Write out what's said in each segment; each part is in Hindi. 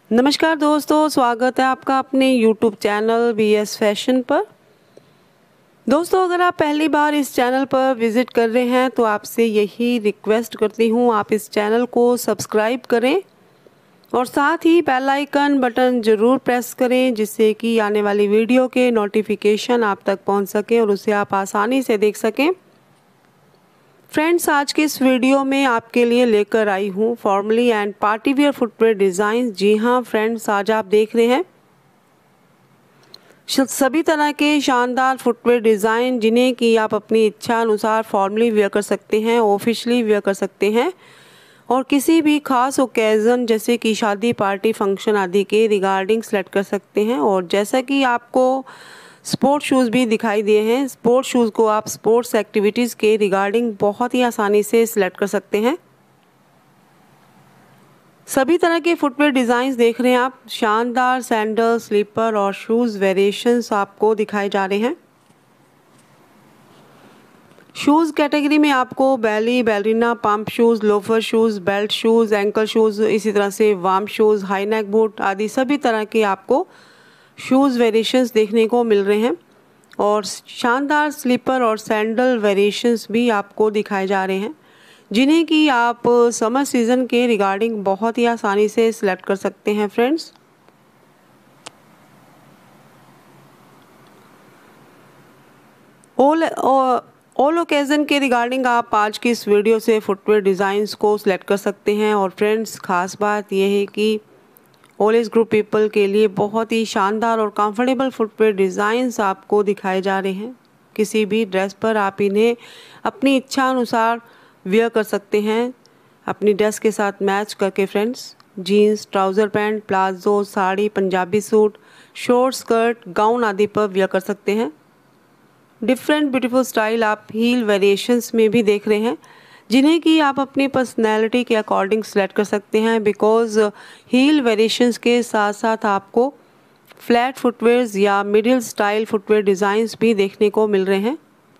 नमस्कार दोस्तों, स्वागत है आपका अपने YouTube चैनल BS फैशन पर। दोस्तों, अगर आप पहली बार इस चैनल पर विज़िट कर रहे हैं तो आपसे यही रिक्वेस्ट करती हूँ, आप इस चैनल को सब्सक्राइब करें और साथ ही बेल आइकन बटन ज़रूर प्रेस करें, जिससे कि आने वाली वीडियो के नोटिफिकेशन आप तक पहुँच सकें और उसे आप आसानी से देख सकें। फ्रेंड्स, आज के इस वीडियो में आपके लिए लेकर आई हूँ formally and party wear footwear design. जी हाँ फ्रेंड्स, आज आप देख रहे हैं सभी तरह के शानदार फुटवेयर डिज़ाइन, जिन्हें कि आप अपनी इच्छा अनुसार फॉर्मली वेयर कर सकते हैं, ऑफिशियली वेयर कर सकते हैं और किसी भी खास ओकेज़न जैसे कि शादी, पार्टी, फंक्शन आदि के रिगार्डिंग सेलेक्ट कर सकते हैं। और जैसा कि आपको स्पोर्ट्स शूज़ भी दिखाई दिए हैं, स्पोर्ट्स शूज़ को आप स्पोर्ट्स एक्टिविटीज़ के रिगार्डिंग बहुत ही आसानी से सिलेक्ट कर सकते हैं। सभी तरह के फुटवेयर डिज़ाइंस देख रहे हैं आप, शानदार सैंडल, स्लीपर और शूज़ वेरिएशंस आपको दिखाए जा रहे हैं। शूज़ कैटेगरी में आपको belly, ballerina, pump shoes, loafer shoes, belt shoes, ankle shoes, इसी तरह से warm shoes, high neck boot आदि सभी तरह के आपको शूज़ वेरिएशंस देखने को मिल रहे हैं और शानदार स्लीपर और सैंडल वेरिएशंस भी आपको दिखाए जा रहे हैं, जिन्हें कि आप समर सीज़न के रिगार्डिंग बहुत ही आसानी से सिलेक्ट कर सकते हैं। फ्रेंड्स, ऑल ओकेज़न के रिगार्डिंग आप आज की इस वीडियो से फुटवेयर डिज़ाइंस को सिलेक्ट कर सकते हैं। और फ्रेंड्स, खास बात यह है कि ऑल एज ग्रुप पीपल के लिए बहुत ही शानदार और कंफर्टेबल फुटवेयर डिज़ाइंस आपको दिखाए जा रहे हैं। किसी भी ड्रेस पर आप इन्हें अपनी इच्छा अनुसार वेयर कर सकते हैं, अपनी ड्रेस के साथ मैच करके। Friends, jeans, trouser pant, palazzo, sari, Punjabi suit, short skirt, gown आदि पर वेयर कर सकते हैं। डिफरेंट ब्यूटीफुल स्टाइल आप हील वेरिएशंस में भी देख रहे हैं, जिन्हें कि आप अपनी पर्सनैलिटी के अकॉर्डिंग सेलेक्ट कर सकते हैं। बिकॉज हील वेरिएशंस के साथ साथ आपको फ्लैट फुटवेयर्स या मिडिल स्टाइल फुटवेयर डिज़ाइंस भी देखने को मिल रहे हैं।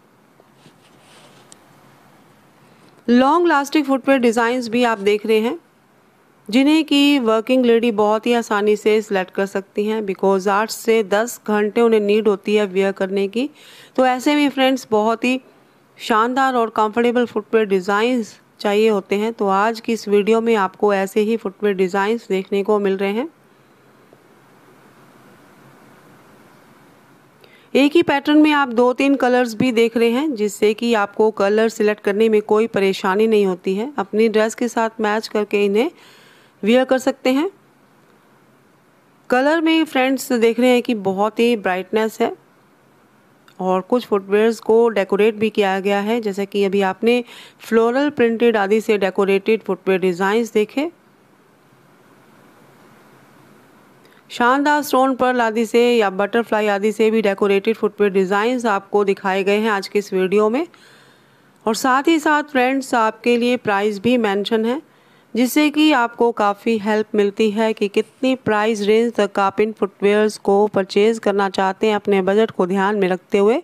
लॉन्ग लास्टिंग फुटवेयर डिज़ाइंस भी आप देख रहे हैं, जिन्हें कि वर्किंग लेडी बहुत ही आसानी से सिलेक्ट कर सकती हैं। बिकॉज 8 से 10 घंटे उन्हें नीड होती है वेयर करने की। तो ऐसे में फ्रेंड्स, बहुत ही शानदार और कंफर्टेबल फुटवेयर डिज़ाइंस चाहिए होते हैं। तो आज की इस वीडियो में आपको ऐसे ही फुटवेयर डिज़ाइंस देखने को मिल रहे हैं। एक ही पैटर्न में आप 2-3 कलर्स भी देख रहे हैं, जिससे कि आपको कलर सिलेक्ट करने में कोई परेशानी नहीं होती है। अपनी ड्रेस के साथ मैच करके इन्हें वेयर कर सकते हैं। कलर में फ्रेंड्स देख रहे हैं कि बहुत ही ब्राइटनेस है और कुछ फुटवेयर्स को डेकोरेट भी किया गया है, जैसे कि अभी आपने फ्लोरल प्रिंटेड आदि से डेकोरेटेड फुटवेयर डिज़ाइंस देखे। शानदार स्टोन पर्ल आदि से या बटरफ्लाई आदि से भी डेकोरेटेड फुटवेयर डिज़ाइंस आपको दिखाए गए हैं आज के इस वीडियो में। और साथ ही साथ फ्रेंड्स, आपके लिए प्राइस भी मेंशन है, जिससे कि आपको काफ़ी हेल्प मिलती है कि कितनी प्राइस रेंज तक आप इन फुटवेयर्स को परचेज़ करना चाहते हैं, अपने बजट को ध्यान में रखते हुए।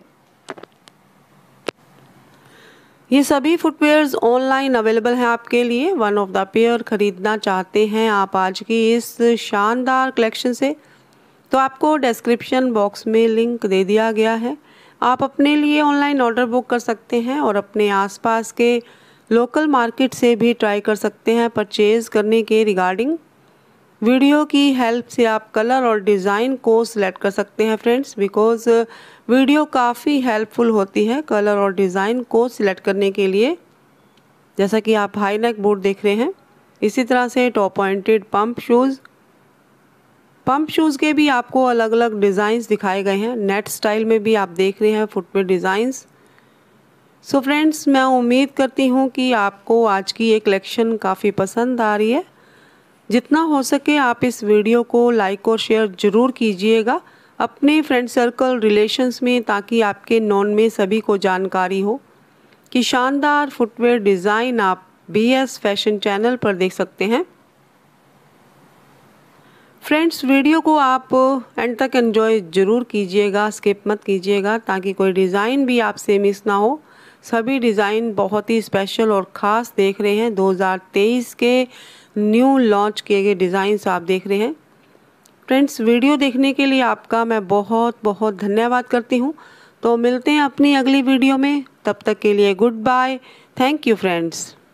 ये सभी फुटवेयर्स ऑनलाइन अवेलेबल हैं आपके लिए। वन ऑफ द पेयर खरीदना चाहते हैं आप आज की इस शानदार कलेक्शन से, तो आपको डिस्क्रिप्शन बॉक्स में लिंक दे दिया गया है। आप अपने लिए ऑनलाइन ऑर्डर बुक कर सकते हैं और अपने आसपास के लोकल मार्केट से भी ट्राई कर सकते हैं परचेज़ करने के रिगार्डिंग। वीडियो की हेल्प से आप कलर और डिज़ाइन को सिलेक्ट कर सकते हैं फ्रेंड्स, बिकॉज वीडियो काफ़ी हेल्पफुल होती है कलर और डिज़ाइन को सिलेक्ट करने के लिए। जैसा कि आप हाई नेक बूट देख रहे हैं, इसी तरह से टॉप पॉइंटेड पंप शूज़ के भी आपको अलग अलग डिज़ाइंस दिखाए गए हैं। नेट स्टाइल में भी आप देख रहे हैं फुटवेयर डिज़ाइंस। सो फ्रेंड्स, मैं उम्मीद करती हूँ कि आपको आज की ये कलेक्शन काफ़ी पसंद आ रही है। जितना हो सके आप इस वीडियो को लाइक और शेयर ज़रूर कीजिएगा अपने फ्रेंड सर्कल, रिलेशंस में, ताकि आपके नॉन में सभी को जानकारी हो कि शानदार फुटवेयर डिज़ाइन आप BS फैशन चैनल पर देख सकते हैं। फ्रेंड्स, वीडियो को आप एंड तक एंजॉय ज़रूर कीजिएगा, स्किप मत कीजिएगा, ताकि कोई डिज़ाइन भी आपसे मिस ना हो। सभी डिज़ाइन बहुत ही स्पेशल और ख़ास देख रहे हैं। 2023 के न्यू लॉन्च किए गए डिज़ाइंस आप देख रहे हैं। फ्रेंड्स, वीडियो देखने के लिए आपका मैं बहुत बहुत धन्यवाद करती हूँ। तो मिलते हैं अपनी अगली वीडियो में, तब तक के लिए good bye. Thank you friends.